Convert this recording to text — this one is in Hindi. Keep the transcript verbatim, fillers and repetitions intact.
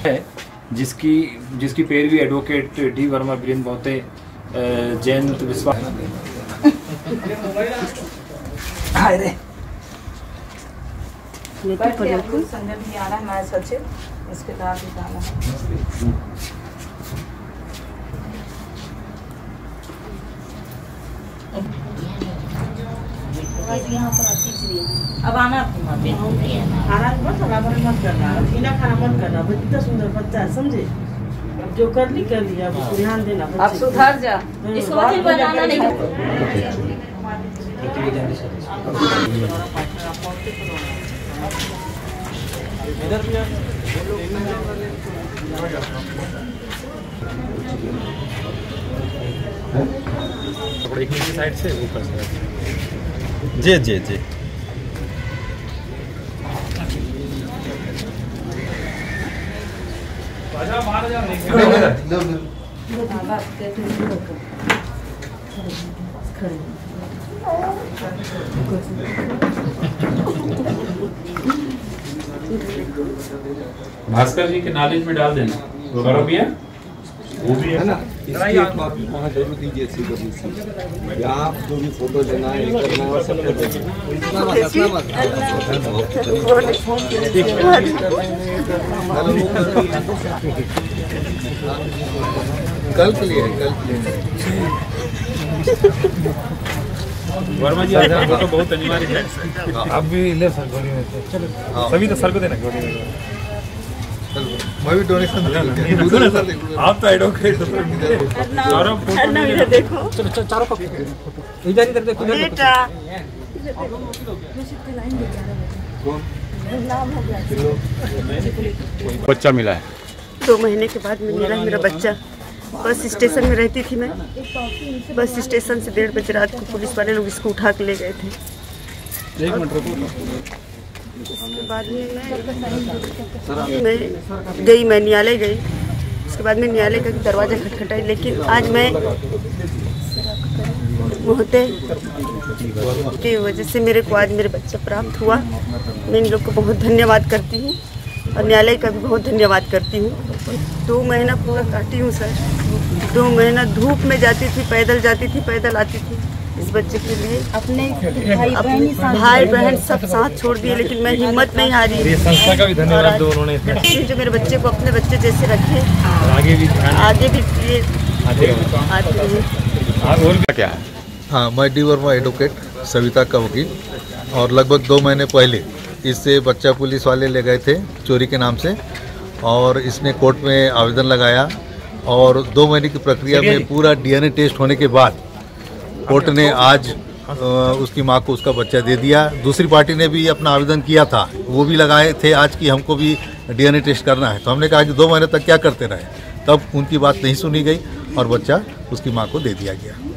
है जिसकी जिसकी पैरवी एडवोकेट डी वर्मा वीरेंद्र मोहते जयंत विश्वास संजय भी आ रहा है, मैं सचिव इसके साथ भी जाना है। यहाँ पर अब आना खाना मत मत करना, पीना खाना मत करना। इतना सुंदर बच्चा है, समझे? अब जो कर ली कर लिया, अब उसको ध्यान देना। अब सुधार जा, इसको बनाना नहीं। एक नीचे साइड से ऊपर से जी जी जी भास्कर जी के नॉलेज में डाल देना। गौरव भैया वो भी है ना, इसकी एक कॉपी वहाँ जरूर दीजिए। सी डब्ल्यू सी आप जो भी फोटो लेना है करना है सब कर कल के लिए कल के लिए वर्मा जी आपका फोटो बहुत अनिवार्य है। आप भी ले सर गोली में, चलो सभी तो सर को देना गोली में। मैं भी डोनेशन आप तो एडवोकेट देखो, चलो चारों को इधर इधर देखो बेटा बच्चा मिला है। दो महीने के बाद में मिला मेरा बच्चा। बस स्टेशन में रहती थी मैं। बस स्टेशन से डेढ़ बजे रात को पुलिस वाले लोग इसको उठा के ले गए थे। एक मिनट रुको। उसके बाद में मैं मैं गई, मैं न्यायालय गई। उसके बाद में न्यायालय का दरवाज़ा खटखटाई, लेकिन आज मैं मोहते की वजह से मेरे को आज मेरे बच्चा प्राप्त हुआ। मैं इन लोग को बहुत धन्यवाद करती हूँ और न्यायालय का भी बहुत धन्यवाद करती हूँ। दो महीना पूरा काटी हूँ सर। दो महीना धूप में जाती थी, पैदल जाती थी, पैदल आती थी इस बच्चे के लिए। अपने भाई बहन भाई बहन सब साथ छोड़ दिए, लेकिन मैं हिम्मत नहीं हारी। ये संस्था का भी धन्यवाद दो उन्होंने, जो मेरे बच्चे को अपने बच्चे जैसे रखे, आगे भी आगे भी ये आते और क्या है? हाँ, मैं डी वर्मा एडवोकेट सविता का वकील। और लगभग दो महीने पहले इससे बच्चा पुलिस वाले ले गए थे चोरी के नाम से, और इसने कोर्ट में आवेदन लगाया। और दो महीने की प्रक्रिया में पूरा डीएनए टेस्ट होने के बाद कोर्ट ने आज उसकी मां को उसका बच्चा दे दिया। दूसरी पार्टी ने भी अपना आवेदन किया था, वो भी लगाए थे आज कि हमको भी डीएनए टेस्ट करना है। तो हमने कहा कि दो महीने तक क्या करते रहे, तब उनकी बात नहीं सुनी गई और बच्चा उसकी मां को दे दिया गया।